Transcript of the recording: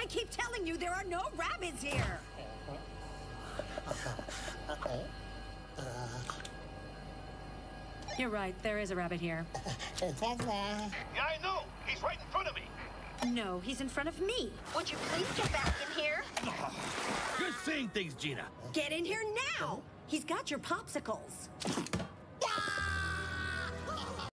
I keep telling you there are no rabbits here. You're right, there is a rabbit here. Yeah, I know. He's right in front of me. No, he's in front of me. Would you please get back in here? You're saying things, Gina. Get in here now. He's got your popsicles.